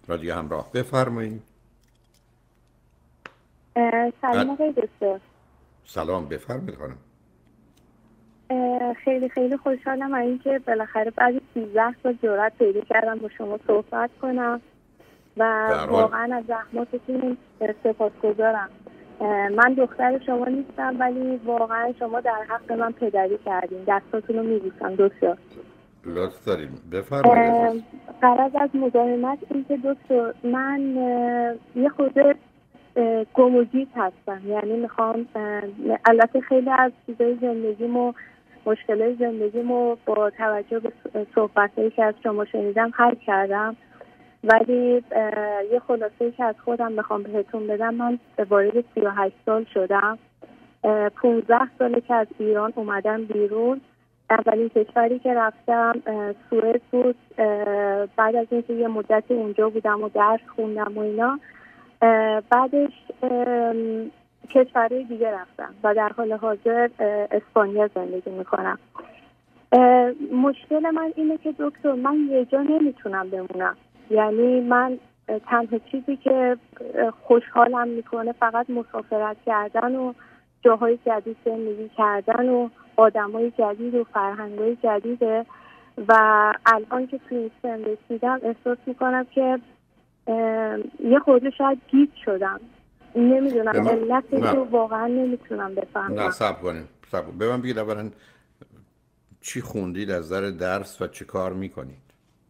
رادیو همراه بفرمایید. سلام آقای دکتر. سلام بفرمایید خانم. خیلی خیلی خوشحالم از اینکه بالاخره بعد 13 سال جرأت پیدا کردم با شما صحبت کنم و واقعا از زحماتتون سپاسگزارم. من دختر شما نیستم ولی واقعا شما در حق من پدری کردین. دستاتون رو میبوسم دکتر. لطف داریم بفرمایید. غرض از مزاحمت این که دکتر من یه خورده گم و گیج هستم، یعنی میخوام البته خیلی از چیزای زندگیمو مشکلات زندگیمو با توجه به صحبتایی که از شما شنیدم حل کردم، ولی یه خلاصه‌ای که از خودم بخوام بهتون بدم، من وارد 38 سال شدم. 15 ساله که از ایران اومدم بیرون. اولین کشوری که رفتم سوئد بود. بعد از اینکه یه مدتی اونجا بودم و درس خوندم و اینا، بعدش کشورهای دیگه رفتم و در حال حاضر اسپانیا زندگی میکنم. مشکل من اینه که دکتر من یه جا نمیتونم بمونم، یعنی من تنها چیزی که خوشحالم میکنه فقط مسافرت کردن و جاهای جدید زندگی کردن و آدمای جدید و فرهنگای جدیده و الان که توی این سن رسیدم احساس میکنم که یه خورده شاید گیج شدم. نمیدونم علتش رو واقعا نمیتونم بفهمم. نه صبر کنیم به من بگید اولا چی خوندید از نظر درس و چی کار میکنید؟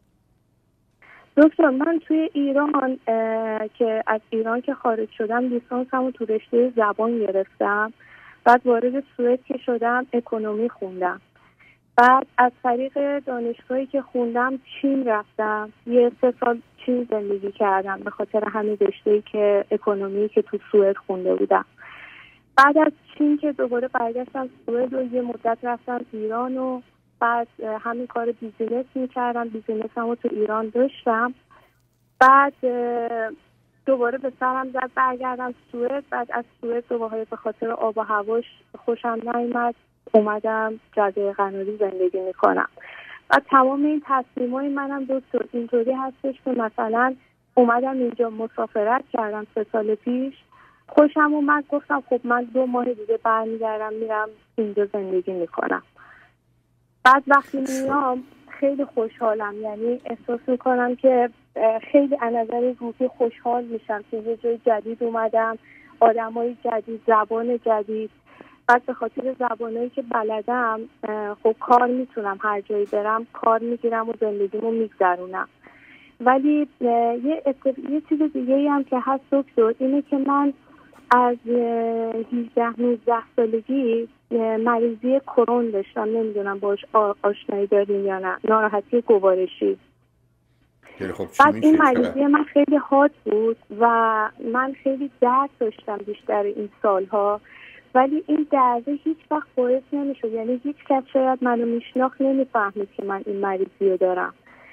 دکتر من توی ایران که از ایران که خارج شدم لیسانسمو تو رشته زبان گرفتم. بعد وارد سوئد که شدم اکونومی خوندم. بعد از طریق دانشگاهی که خوندم چین رفتم. 3 سال چین زندگی کردم به خاطر همین رشته‌ای که اکونومی که تو سوئد خونده بودم. بعد از چین که دوباره برگشتم سوئد و یه مدت رفتم ایران و بعد همین کار بیزینس میکردم. بیزینسمو تو ایران داشتم. بعد دوباره به سرم زد برگردم سوئد. بعد از سوئد دوباره به خاطر آب و هواش خوشم نیامد اومدم جزایر قناری زندگی میکنم. و تمام این تصمیمای منم دکتر اینطوری هستش که مثلا اومدم اینجا مسافرت کردم 3 سال پیش، خوشم اومد گفتم خب من 2 ماه دیگه برمیگردم میرم اینجا زندگی میکنم. بعد وقتی میام خیلی خوشحالم، یعنی احساس میکنم که خیلی از نظر روحی خوشحال میشم که یه جای جدید اومدم، آدمای جدید، زبان جدید. بعد به خاطر زبانایی که بلدم خب کار میتونم هر جایی برم کار میگیرم و زندگیمو میگذرونم. ولی یه چیز دیگه هم که هست دکتر اینه که من از 18-19 سالگی مریضی کرون داشتم. نمیدونم باش آشنایی دارین یا نه. ناراحتی گوارشی. خب بعد این مریضی من خیلی حاد بود و من خیلی درد داشتم بیشتر این سالها، ولی این درده هیچ وقت باعث نمیشد، یعنی هیچ کس شاید منو میشناخت نمیفهمید که من این مریضی رو دارم.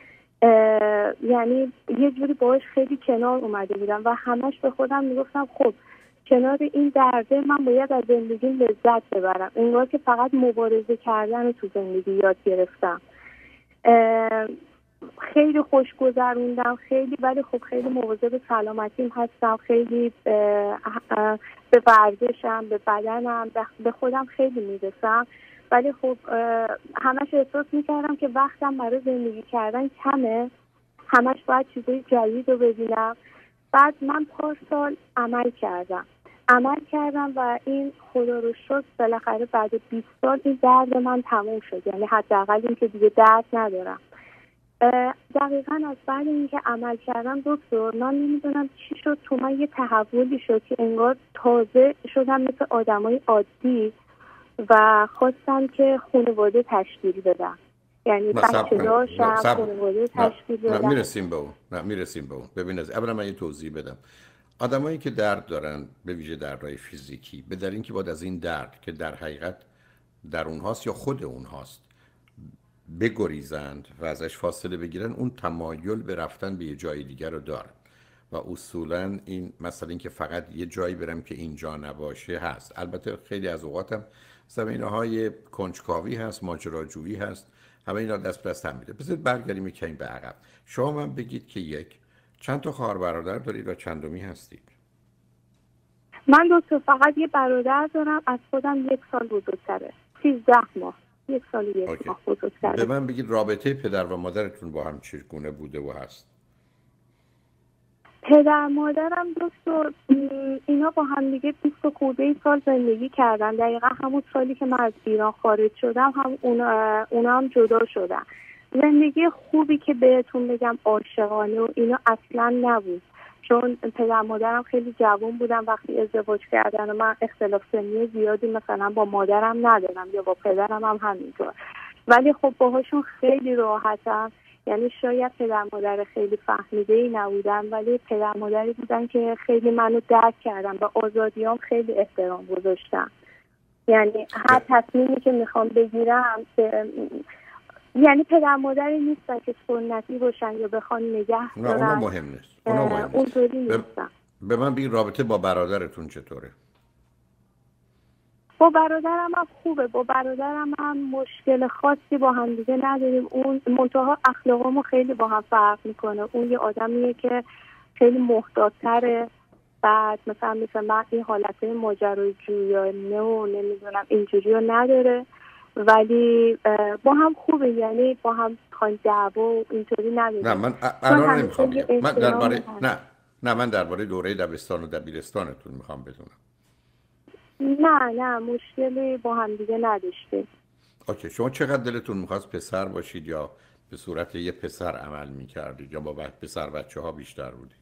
یعنی یه جوری باهاش خیلی کنار اومده بودم و همش به خودم میگفتم خب کنار این درده من باید از زندگی لذت ببرم. انگار که فقط مبارزه کردن رو تو زندگی یاد گرفتم. خیلی خوش گذروندم خیلی، ولی خب خیلی مواظب سلامتیم هستم، خیلی به ورزشم، به بدنم، به خودم خیلی میرسم، ولی خب همش احساس میکردم که وقتم برای زندگی کردن کمه، همش باید چیزای جدید رو ببینم. بعد من پارسال عمل کردم و این خدا رو شکر بالاخره بعد 20 سال این درد من تموم شد، یعنی حداقل این که دیگه درد ندارم. دقیقاً از بعد اینکه عمل کردم دکتر من نمیدونم چی شد تو من یه تحولی شد که انگار تازه شدم مثل آدمای عادی و خواستم که خانواده تشکیل بدم، یعنی بچه داشتم خانواده تشکیل بدم. میرسیم به اون. ببینید اولا من یه توضیح بدم. آدمایی که درد دارن به ویژه دردهای فیزیکی به دلیل اینکه باید از این درد که در حقیقت در اونهاست یا خود اونهاست بگریزند و ازش فاصله بگیرن، اون تمایل به رفتن به یه جای دیگر رو دارن و اصولا این مثلا این که فقط یه جایی برم که اینجا نباشه هست. البته خیلی از اوقاتم زمینه‌های کنجکاوی هست، ماجراجویی هست، همه اینا دست به دست هم میده. بذارید برگردیم یکم به عقب. شما من بگید که یک چند تا خواهر برادر دارید و چندمی هستید؟ من 2 تا، فقط یه برادر دارم، از خودم 1 سال بزرگتره، 13 ماه، 1 سال 1 ماه بزرگتره. به من بگید رابطه پدر و مادرتون با هم چگونه بوده و هست؟ پدر مادرم 2 تا اینا با هم دیگه 20 خورده سال زندگی کردن، دقیقا همون سالی که من از ایران خارج شدم هم اونا هم جدا شدن. زندگی خوبی که بهتون بگم عاشقانه و اینا اصلا نبود، چون پدر مادرم خیلی جوان بودن وقتی ازدواج کردن و من اختلاف سنی زیادی مثلا با مادرم ندارم یا با پدرم هم همینطور، ولی خب باهاشون خیلی راحتم. یعنی شاید پدر مادر خیلی فهمیده‌ای نبودن، ولی پدر مادری بودن که خیلی منو درک کردن و آزادیام خیلی احترام گذاشتن. یعنی هر تصمیمی که میخوام بگیرم یعنی پدر مادری نیستن که سنتی باشن یا بخوان نگه دارن. نه، اونا مهم نیست. اونطوری نیستن. به من بگید رابطه با برادرتون چطوره؟ با برادرم هم خوبه، با برادرم هم مشکل خاصی با هم دیگه نداریم. اون منتها اخلاقمون خیلی با هم فرق میکنه. اون یه آدمیه که خیلی محتاط‌تره، بعد مثلا من این حالت ماجراجویانه و نمیدونم اینجوری رو نداره، ولی با هم خوبه. یعنی با هم خواهیم دعوا و اینطوری نداریم. نه من الان نمیخوام بگم. من درباره دوره دبستان و دبیرستانتون میخوام بدونم. نه مشکلی با هم دیگه نداشته. اوکی، شما چقدر دلتون میخواست پسر باشید یا به صورت یه پسر عمل میکردید یا با پسر بچه ها بیشتر بودید؟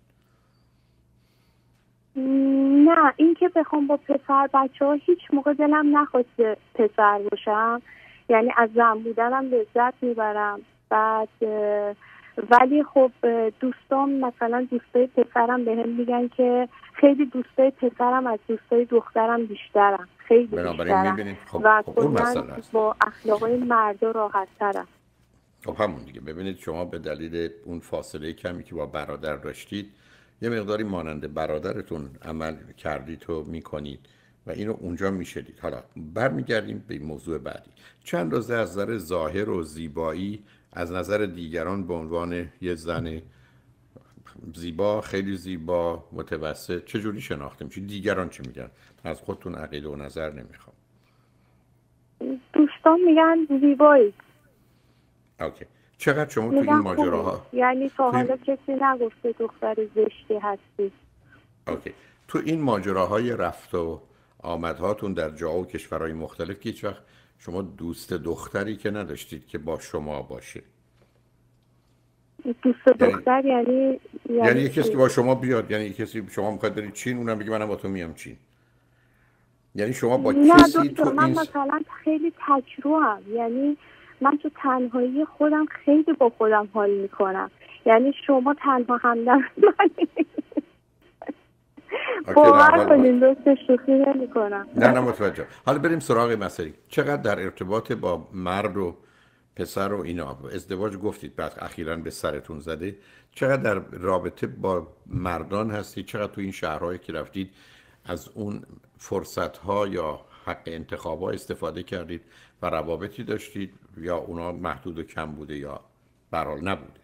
نه، این که بخوام با پسر بچه ها هیچ موقع دلم نخواست پسر باشم. یعنی از زن بودنم لذت میبرم. بعد ولی خب دوستام مثلا دوستای پسرم بهم میگن که خیلی دوستای پسرم از دوستای دخترم بیشترم، خیلی بیشترم و کلاً با اخلاقای مردا راحت ترم. خب همون دیگه. ببینید شما به دلیل اون فاصله کمی که با برادر داشتید یه مقداری مانند برادرتون عمل کردید و میکنید و اینو اونجا میشدید. حالا برمیگردیم به موضوع بعدی. چند روزه از نظر ظاهر و زیبایی از نظر دیگران به عنوان یه زن زیبا، خیلی زیبا، متوسط چجوری شناخته میشید؟ دیگران چه میگن؟ از خودتون عقیده و نظر نمیخوام. دوستان میگن زیبایی. اوکی. چقدر شما تو این ماجراها یعنی تا حالا کسی نگفته دختر زشتی هستی. اوکی. تو این ماجراهای رفت و آمدهاتون در جا و کشورهای مختلف که هیچ وقت شما دوست دختری که نداشتید که با شما باشه؟ دوست دختر یعنی کسی که با شما بیاد، یعنی کسی شما میخواد برید چین اونم بگه منم با تو میام چین. یعنی شما با کسی تو من مثلا خیلی تجربه‌ام، یعنی من تو تنهایی خودم خیلی با خودم حال میکنم. یعنی شما تنها همدم باور کنین دوست شوخی نمی‌کنم. نه متوجه. حالا بریم سراغ مسئله. چقدر در ارتباط با مرد و پسر و اینا ازدواج گفتید بعد اخیراً به سرتون زده، چقدر در رابطه با مردان هستید؟ چقدر تو این شهرهایی که رفتید از اون فرصت‌ها یا حق انتخاب‌ها استفاده کردید و روابطی داشتید یا اونا محدود و کم بوده یا به هر حال نبوده؟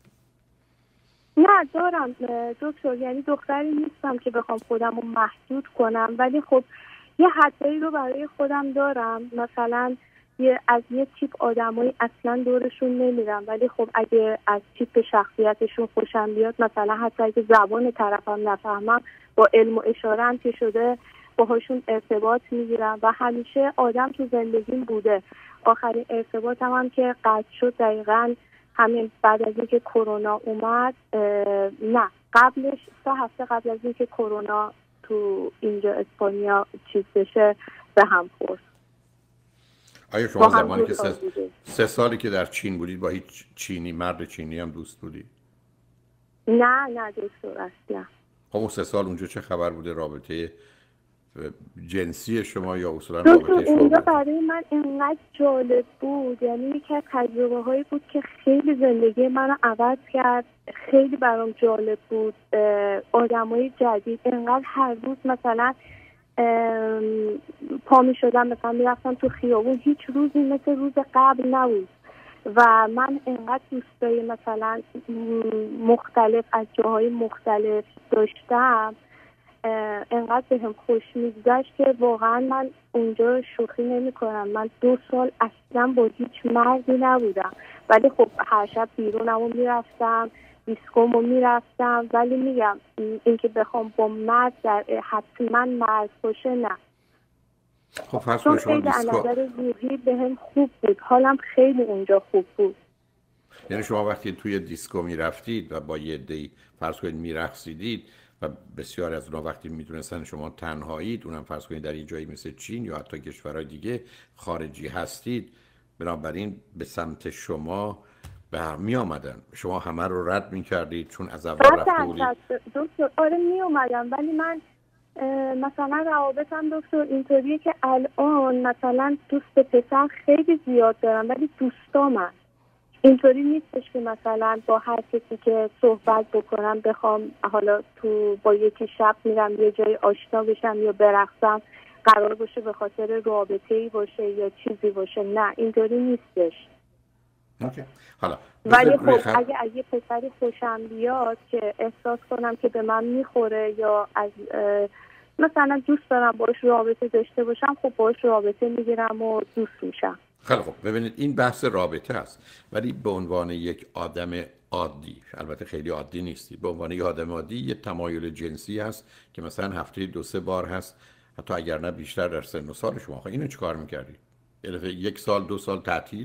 نه دارم دکتر، یعنی دختری نیستم که بخوام خودم رو محدود کنم، ولی خب یه حدایی رو برای خودم دارم. مثلا از یه تیپ آدمایی اصلا دورشون نمیرم، ولی خب اگه از تیپ شخصیتشون خوشم بیاد، مثلا حتی اگه زبان طرفم نفهمم، با علم و اشاره هم که شده باهاشون ارتباط میگیرم و همیشه آدم تو زندگیم بوده. آخرین ارتباطم هم که قطع شد دقیقاً همین بعد از اینکه کرونا اومد، نه قبلش 3 هفته قبل از اینکه کرونا تو اینجا اسپانیا چیز بشه به هم خورد. آیا شما زمانی که 3 سالی که در چین بودید با هیچ چینی مرد چینی هم دوست بودید؟ نه دکتر اصلا. خب اون 3 سال اونجا چه خبر بوده؟ رابطه جنسی شما یا اصولا رابطه شما؟ اونجا برای من اینقدر جالب بود، یعنی یکی از تجربه هایی بود که خیلی زندگی منو عوض کرد. خیلی برام جالب بود، آدمای جدید. اینقدر هر روز مثلا پا می شدم مثلا می رفتم تو خیابون، هیچ روزی مثل روز قبل نبود. و من انقدر دوستای مثلا مختلف از جاهای مختلف داشتم، انقدر بهم خوش میگذشت که واقعا من اونجا شوخی نمی کنم. من 2 سال اصلا با هیچ مردی نبودم، ولی خب هر شب بیرونمو میرفتم، دیسکومو میرفتم، ولی میگم اینکه بخوام با مرد در حتما مرد باشه نه. خب فرض چون کنید شما خیلی از دیسکو، نظر روحی بهم خوب بود، حالم خیلی اونجا خوب بود. یعنی شما وقتی توی دیسکو میرفتید و با یه عده‌ای فرض کنید میرقصیدید و بسیار از اونها وقتی میدونستن شما تنهایید، اونم فرض کنید در یه جایی مثل چین یا حتی کشورهای دیگه خارجی هستید، بنابراین به سمت شما می آمدن، شما همه رو رد می کردید چون از اول رفته بودید؟ دکتر آره می اومدم، ولی من مثلا روابطم دکتر اینطوریه که الان مثلا دوست پسر خیلی زیاد دارم، ولی دوستامن اینطوری نیستش که مثلا با هر کسی که صحبت بکنم بخوام حالا تو با یکی شب میرم یه جای آشنا بشم یا برقصم قرار باشه به خاطر رابطه‌ای باشه یا چیزی باشه. نه اینطوری نیستش. اوکی. حالا ولی خب اگه از یه پسری خوشم بیاد که احساس کنم که به من میخوره یا از مثلا دوست دارم باش رابطه داشته باشم، خب باش رابطه میگیرم و دوست میشم. خیلی خب، ببینید این بحث رابطه است، ولی به عنوان یک آدم عادی، البته خیلی عادی نیستی، به عنوان یک آدم عادی یه تمایل جنسی هست که مثلا هفته 2-3 بار هست، حتی اگر نه بیشتر در سن و سال شما. خب اینو چیکار می‌کردی؟ یه دفعه 1 سال 2 سال تعطیل؟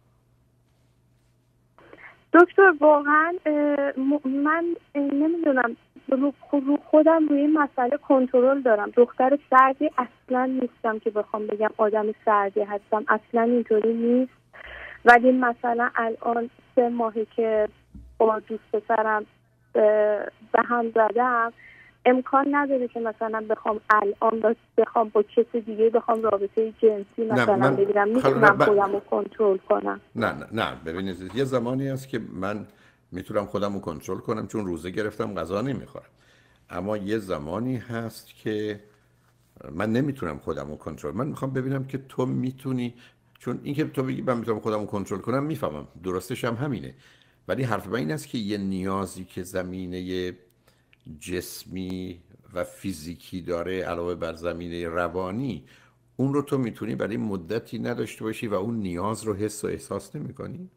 دکتر واقعا من نمیدونم، رو خودم روی این مسئله کنترل دارم. دختر سردی اصلا نیستم که بخوام بگم آدم سردی هستم، اصلا اینطوری نیست. ولی مثلا الان 3 ماهی که با دوست پسرم به هم زدم، امکان نداره که مثلا بخوام الان بخوام با کسی دیگه بخوام رابطه جنسی مثلا بگیرم. میتونم خودم رو کنترل کنم. نه ببینید یه زمانی هست که من میتونم خودم رو کنترل کنم چون روزه گرفتم غذا نمیخورم، اما یه زمانی هست که من نمیتونم خودم رو کنترل. من میخوام ببینم که تو میتونی، چون اینکه تو بگی من میتونم خودم رو کنترل کنم میفهمم، درستش هم همینه، ولی حرف من این است که یه نیازی که زمینه جسمی و فیزیکی داره علاوه بر زمینه روانی، اون رو تو میتونی برای مدتی نداشته باشی و اون نیاز رو حس و احساس نمی کنی؟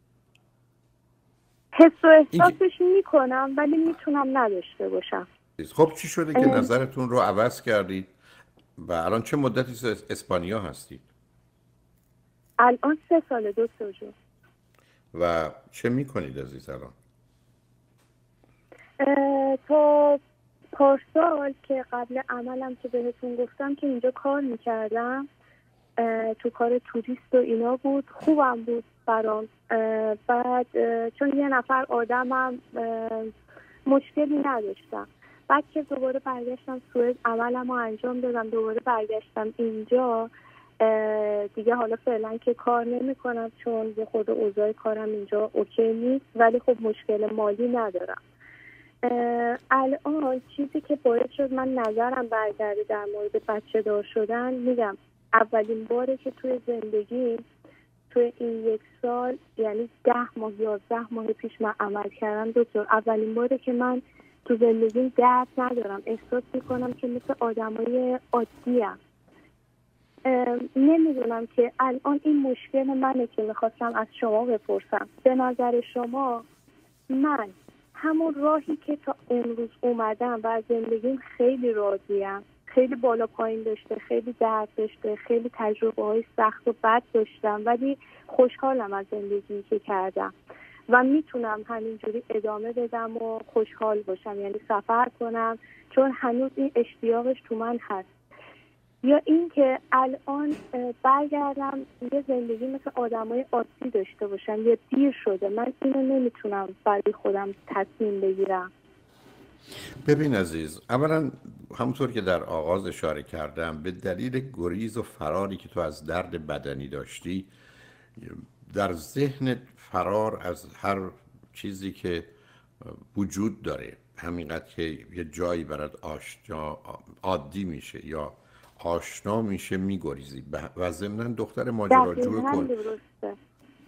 حس و احساسش میکنم ولی میتونم نداشته باشم. خب چی شده که نظرتون رو عوض کردید و الان چه مدتی اسپانیا هستید؟ الان 3 ساله دکتر جون. و چه میکنید عزیز الان؟ تا پارسال که قبل عملم که بهتون گفتم که اینجا کار میکردم، تو کار توریست و اینا بود، خوبم بود برام. بعد چون یه نفر آدمم مشکلی نداشتم. بعد که دوباره برگشتم سوئد، عملم رو انجام دادم، دوباره برگشتم اینجا دیگه. حالا فعلا که کار نمی کنم چون یه خود اوضاع کارم اینجا اوکی نیست، ولی خب مشکل مالی ندارم. الان چیزی که باعث شد من نظرم برگرده در مورد بچه دار شدن، میگم اولین باره که توی زندگی توی این 1 سال، یعنی 10 ماه 11 ماه پیش من عمل کردم دکتر، اولین باره که من تو زندگیم درد ندارم، احساس میکنم که مثل آدمای عادیم. نمیدونم که الان این مشکل منه که میخواستم از شما بپرسم. به نظر شما من همون راهی که تا امروز اومدم و از زندگیم خیلی راضیم، خیلی بالا پایین داشته، خیلی درد داشته، خیلی تجربه های سخت و بد داشتم، ولی خوشحالم از زندگی که کردم و میتونم همینجوری ادامه بدم و خوشحال باشم، یعنی سفر کنم چون هنوز این اشتیاقش تو من هست. یا این که الان برگردم یه زندگی مثل آدمای عادی داشته باشم، یا دیر شده. من اینو نمیتونم برای خودم تصمیم بگیرم. ببین عزیز، اولا همونطور که در آغاز اشاره کردم، به دلیل گریز و فراری که تو از درد بدنی داشتی، در ذهن فرار از هر چیزی که وجود داره، همینقدر که یه جایی برات عادی میشه یا آشنا میشه میگریزی و ضمناً دختر ماجراجو کن.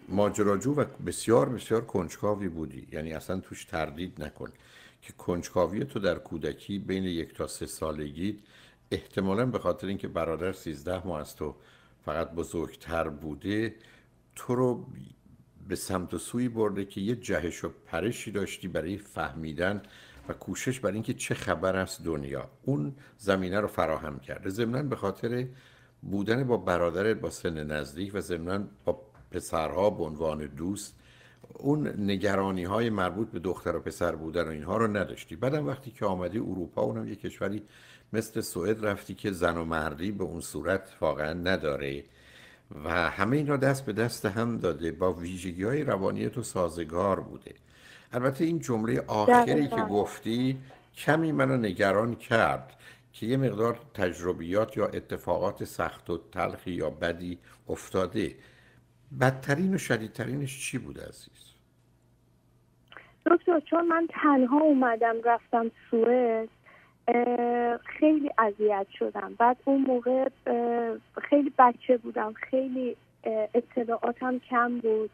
ماجراجو و بسیار بسیار کنجکاوی بودی، یعنی اصلا توش تردید نکن که کنجکاوی تو در کودکی بین 1 تا 3 سالگی احتمالاً به خاطر اینکه برادر 13 ماه از تو فقط بزرگتر بوده تو رو به سمت و سوی برده که یه جهش و پرشی داشتی برای فهمیدن و کوشش برای اینکه چه خبر است دنیا. اون زمینه رو فراهم کرده، ضمناً به خاطر بودن با برادرت با سن نزدیک و ضمناً با پسرها به عنوان دوست اون نگرانی های مربوط به دختر و پسر بودن و اینها رو نداشتی. بعدم وقتی که آمدی اروپا، اونم یه کشوری مثل سوئد رفتی که زن و مردی به اون صورت واقعا نداره و همه اینا دست به دست هم داده، با ویژگی های روانی تو سازگار بوده. البته این جمله آخری که دقیقاً. گفتی کمی منو نگران کرد که یه مقدار تجربیات یا اتفاقات سخت و تلخی یا بدی افتاده. بدترین و شدیدترینش چی بود عزیز؟ دکتر چون من تنها اومدم رفتم سوئد، خیلی اذیت شدم. بعد اون موقع خیلی بچه بودم، خیلی اطلاعاتم کم بود.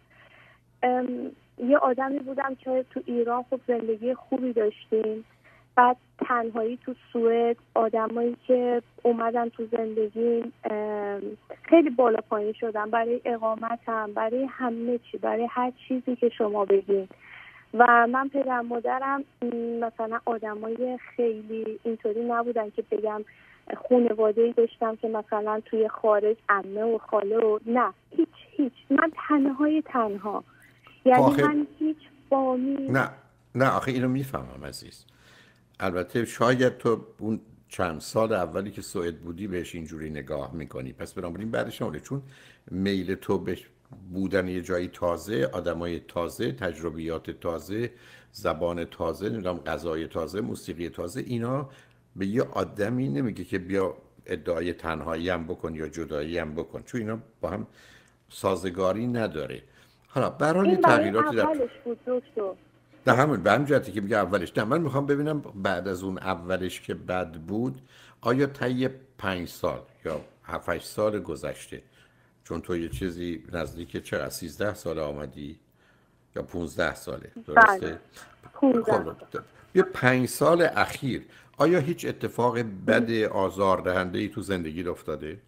یه آدمی بودم که تو ایران خب زندگی خوبی داشتیم، بعد تنهایی تو سوئد، آدمایی که اومدن تو زندگی خیلی بالا پایین شدن برای اقامتم، برای همه چی، برای هر چیزی که شما بگین. و من پدر مادرم مثلا آدمای خیلی اینطوری نبودن که بگم خانواده‌ای داشتم که مثلا توی خارج عمه و خاله و نه، هیچ. من تنها، یعنی من هیچ بامی. نه آخه اینو میفهمم عزیز. البته شاید تو اون چند سال اولی که سوئد بودی بهش اینجوری نگاه میکنی، پس بنابراین بعدش نمونه، چون میل تو به بودن یه جایی تازه، آدمای تازه، تجربیات تازه، زبان تازه، نمیدونم غذای تازه، موسیقی تازه، اینا به یه آدمی نمیگه که بیا ادعای تنهایی هم بکن یا جدایی هم بکن، چون اینا با هم سازگاری نداره. حالا برای این برای تغییراتی در اولش بود دکتر. نه همون به همین جهتی که میگه اولش. نه من میخوام ببینم بعد از اون اولش که بد بود آیا طی 5 سال یا 7 8 سال گذشته، چون تو یه چیزی نزدیک چقدر 13 سال آمدی یا 15 ساله بله، درسته؟ 15. خب یه 5 سال اخیر آیا هیچ اتفاق بد آزاردهنده ای تو زندگی افتاده؟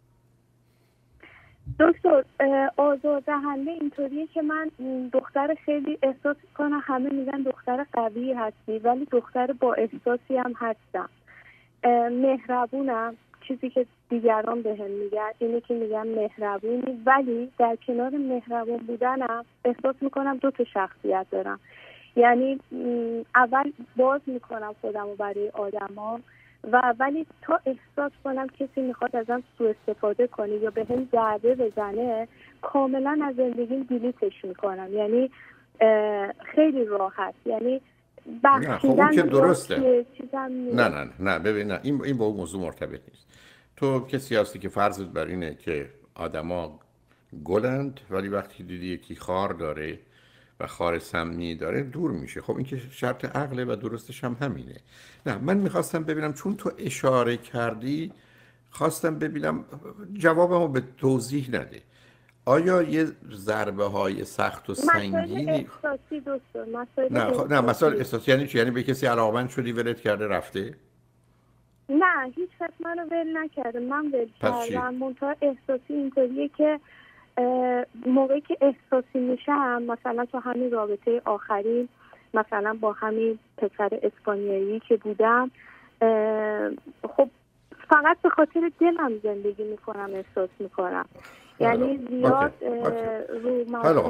دکتر آزاردهنده اینطوریه که من دختر خیلی احساس کنم، همه میگن دختر قوی هستی، ولی دختر با احساسی هم هستم. مهربونم، چیزی که دیگران بهم میگن اینه که میگن مهربونی، ولی در کنار مهربون بودنم احساس میکنم 2 شخصیت دارم. یعنی اول باز میکنم خودم رو برای آدما و ولی تا احساس کنم کسی میخواد ازم سوء استفاده کنه یا به هم ضربه بزنه، کاملا از زندگیم دیلیتش میکنم. یعنی خیلی راحت، یعنی نه خب اون که درسته. نه نه ببین، نه این با اون موضوع مرتبط نیست. تو کسی هستی که فرضت بر اینه که آدما گلند، ولی وقتی دیدی یکی خار داره و خار سمی داره دور میشه. خب این که شرط عقله و درستش هم همینه. نه من میخواستم ببینم، چون تو اشاره کردی خواستم ببینم جوابمو به توضیح نده. آیا یه ضربه های سخت و سنگینی احساسی دکتر؟ نه مسائل احساسی یعنی چی؟ یعنی به کسی علاقمند شدی ولت کرده رفته؟ نه هیچ وقت منو ول نکرده، من ول کردم. منتها احساسی اینطوریه که موقعی که احساسی میشم، مثلا تو همین رابطه آخری، مثلا با همین پسر اسپانیایی که بودم، خب فقط به خاطر دلم زندگی میکنم، احساس میکنم. یعنی زیاد رو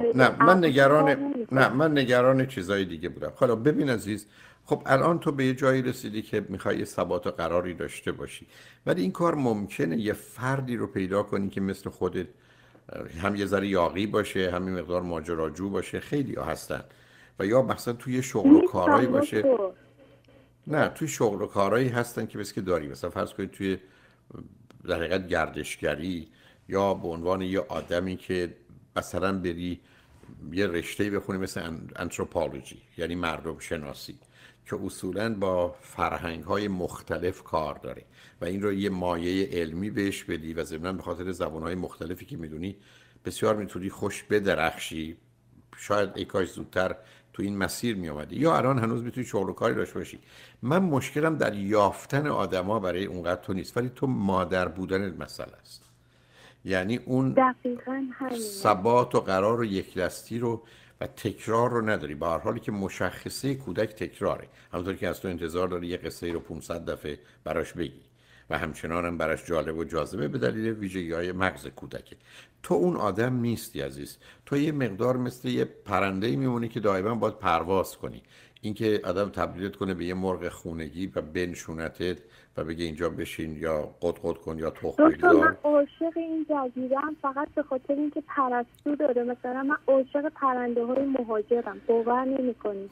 من نگران چیزای دیگه بودم. حالا ببین عزیز، خب الان تو به یه جایی رسیدی که میخوای یه ثبات و قراری داشته باشی، ولی این کار ممکنه یه فردی رو پیدا کنی که مثل خودت هم یه ذره یاغی باشه، هم یه مقدار ماجراجو باشه. خیلی ها هستن. و یا مثلا توی شغل و کارهایی باشه. نه توی شغل و کارهایی هستن که بس که داری، مثلا فرض کنید توی در حقیقت گردشگری، یا به عنوان یه آدمی که مثلا بری یه رشته‌ای بخونی مثل انتروپولوژی، یعنی مردم شناسی، که اصولاً با فرهنگ‌های مختلف کار داره و این رو یه مایه علمی بهش بدی و ضمناً به خاطر زبان‌های مختلفی که میدونی بسیار میتونی خوش بدرخشی، شاید ای کاش زودتر تو این مسیر می اومدی، یا الان هنوز میتونی شغل و کاری داشته باشی. من مشکلم در یافتن آدما برای اونقدر تو نیست، ولی تو مادر بودن مسئله است. یعنی اون دقیقاً همینه. ثبات و قرار و یک دستی رو و تکرار رو نداری. به هر حالی که مشخصه کودک تکراره، همونطور که از تو انتظار داری یه قصه رو 500 دفعه براش بگی و همچنان هم براش جالب و جاذبه به دلیل ویژگی‌های مغز کودکه. تو اون آدم نیستی عزیز. تو یه مقدار مثل یه پرنده‌ای میمونی که دائما باید پرواز کنی. اینکه آدم تبدیلت کنه به یه مرغ خونگی و بنشونتت و بگه اینجا بشین یا قد کن یا تخم بگذار. من عاشق این جزیره‌ام فقط به خاطر اینکه پرستو داره. مثلا من عاشق پرنده‌های مهاجرم. باور نمی‌کنی.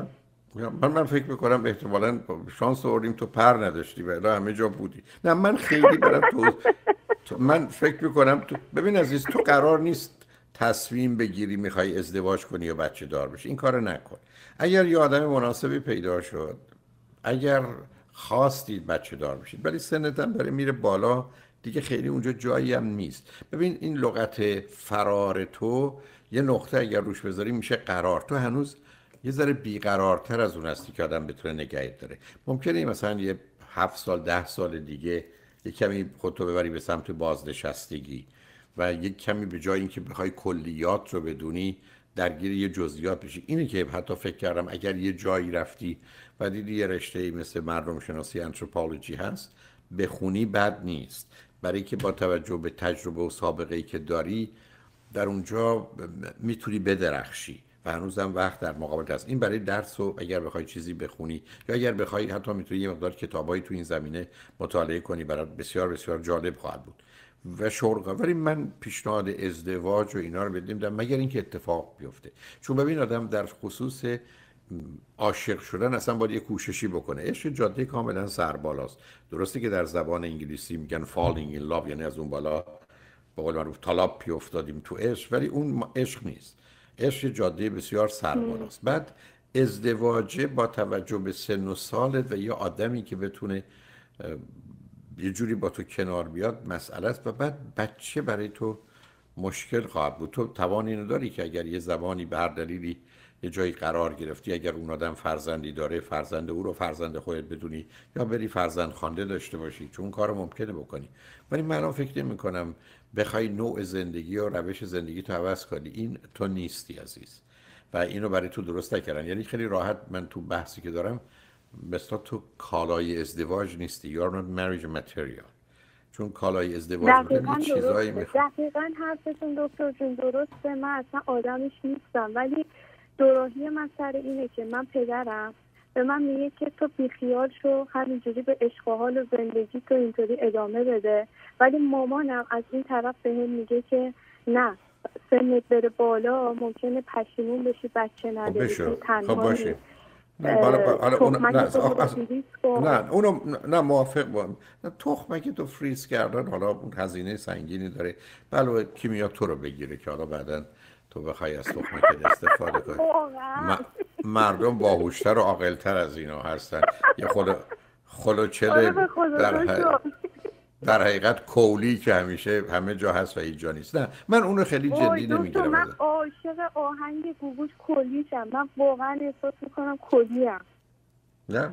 من فکر میکنم احتمالاً شانس آوردیم تو پر نداشتی و الا همه جا بودی. نه من خیلی برم من فکر میکنم ببین عزیز، تو قرار نیست تصمیم بگیری میخوای ازدواج کنی یا بچه دار بشی. این کارو نکن. اگر یه آدم مناسبی پیدا شد، اگر خواستید بچه دار بشید، ولی سنت هم داره میره بالا دیگه، خیلی اونجا جایی هم نیست. ببین این لغت فرار تو یه نقطه اگر روش بذاری میشه قرار. تو هنوز یه ذره بیقرارتر از اون هستی که آدم بتونه نگهت داره. ممکنه مثلا یه 7 سال 10 سال دیگه یه کمی خودتو ببری به سمت بازنشستگی و یه کمی به جای اینکه بخوای کلیات رو بدونی درگیر یه جزئیات بشی. اینه که حتی فکر کردم اگر یه جایی رفتی و دیدی یه رشته‌ای مثل مردم شناسی انتروپولوژی هست بخونی بد نیست، برای که با توجه به تجربه و سابقه‌ای که داری در اونجا میتونی بدرخشی و هنوزم وقت در مقابل هست. این برای درس و اگر بخوای چیزی بخونی یا اگر بخوای حتی میتونی یه مقدار کتابایی تو این زمینه مطالعه کنی، برات بسیار بسیار جالب خواهد بود و شغل. ولی من پیشنهاد ازدواج و اینا رو بدیم مگر اینکه اتفاق بیفته. چون ببین آدم در خصوص عاشق شدن اصلا باید یه کوششی بکنه. عشق جاده کاملا سربالاست. درسته که در زبان انگلیسی میگن falling in love، یعنی از اون بالا به قول معروف طلاق افتادیم تو عشق، ولی اون عشق نیست. عشق جاده بسیار سربالاست. بعد ازدواج با توجه به سن و سالت و یه آدمی که بتونه یه جوری با تو کنار بیاد مسئله است. و بعد بچه برای تو مشکل خواهد بود. تو توان اینو داری که اگر یه زبانی به هر دلیلی یه جایی قرار گرفتی، اگر اون آدم فرزندی داره، فرزند او رو فرزند خودت بدونی یا بری فرزند خوانده داشته باشی، چون کارو ممکنه بکنی. ولی من الان فکر نمی کنم بخوای نوع زندگی و روش زندگی تو عوض کنی. این تو نیستی عزیز و اینو برای تو درست نکردن. یعنی خیلی راحت من تو بحثی که دارم مثلا تو کالای ازدواج نیستی. You are not marriage material. چون کالای ازدواج میکنی چیزایی میخواد. دقیقاً حرفتون دکتر جون درسته. من اصلا آدمش نیستم، ولی دوراهی من سر اینه که من پدرم به من میگه که تو بیخیال شو، همینجوری به عشق و حال و زندگی تو اینطوری ادامه بده. ولی مامانم از این طرف به هم میگه که نه، سنت بره بالا ممکنه پشیمون بشی بچه نداری، خب باشه. نه موافق با تخمه که تو فریز کردن حالا اون هزینه سنگینی داره. بله کی میاد تو رو بگیره که حالا بعدن تو بخوای از تخمه که استفاده کنی. مردم باهوشتر و عاقلتر از اینا هستن. یه خلوچل در حقیقت کولی که همیشه همه جا هست و اینجا نیست. نه من اونو خیلی جدی نمیگیرم. من عاشق آهنگ گوگوش کلیشم. من واقعا احساس میکنم کلیم. نه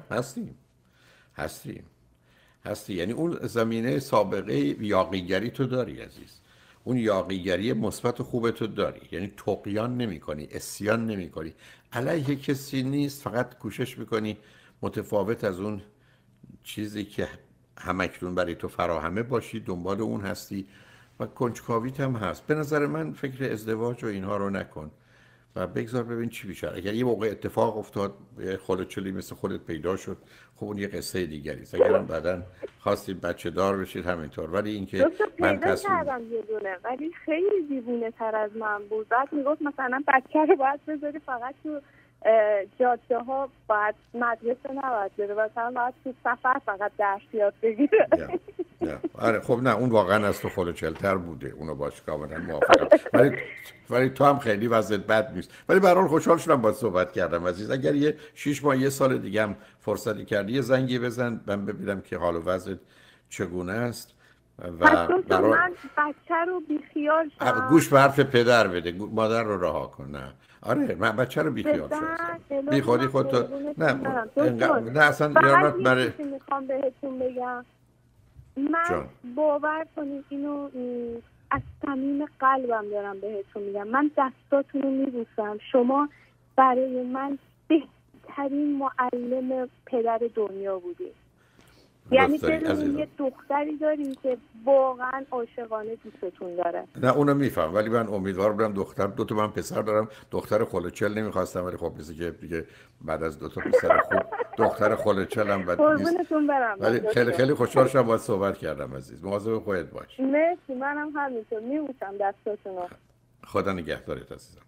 هستی. یعنی اون زمینه سابقه یاغیگری تو داری عزیز. اون یاغیگری مثبت خوب تو داری. یعنی طغیان نمی‌کنی، عصیان نمی‌کنی، علیه کسی نیست، فقط کوشش می‌کنی متفاوت از اون چیزی که همکنون برای تو فراهمه باشی، دنبال اون هستی و کنجکاویت هم هست. به نظر من فکر ازدواج و اینها رو نکن و بگذار ببین چی میشه. اگر یه موقع اتفاق افتاد یه خلوچلی مثل خودت پیدا شد، خب اون یه قصه دیگری است. اگرم بعداً خواستید بچه دار بشید همینطور. ولی اینکه من کردم یه دونه، ولی خیلی دیوونه تر از من بود. بعد میگفت مثلا بچه رو باید بذاری فقط تو جاده ها، باید مدرسه نباید بره، مثلا باید تو سفر فقط درس یاد بگیره. آره خب نه اون واقعا از تو خلوچل‌تر بوده، اونو باش کاملا موافقم. ولی تو هم خیلی وضعیت بد نیست. ولی به هر حال خوشحال شدم باهات صحبت کردم عزیز. اگر یه 6 ماه یه سال دیگه هم فرصتی کردی یه زنگی بزن من ببینم که حال و وضعت چگونه است. پس من بچه رو بیخیال شدم. گوش به حرف پدر بده، مادر رو رها کن. نه آره من بچه رو بیخیال شدم. بی خودی خودتو نه اصلا فقط یه چیزی میخوام بهتون بگم. من باور کنید اینو از صمیم قلبم دارم بهتون میگم، من دستاتون رو میبوسم. شما برای من بهترین معلم پدر دنیا بودید. یعنی بدونین یه دختری دارین که واقعا عاشقانه دوستتون داره. نه اونو میفهم، ولی من امیدوار بودم دختر، 2 تا من پسر دارم، دختر خلوچل نمیخواستم، ولی خب مثل که دیگه بعد از 2 تا پسر خوب دختر خلوچلم قربونتون برم. ولی خیلی خیلی خوشحال شدم باهات صحبت کردم عزیز. مواظب خودت باش. مرسی، منم همینطور میبوسم دستاتونو. خدا نگهدارت عزیزم.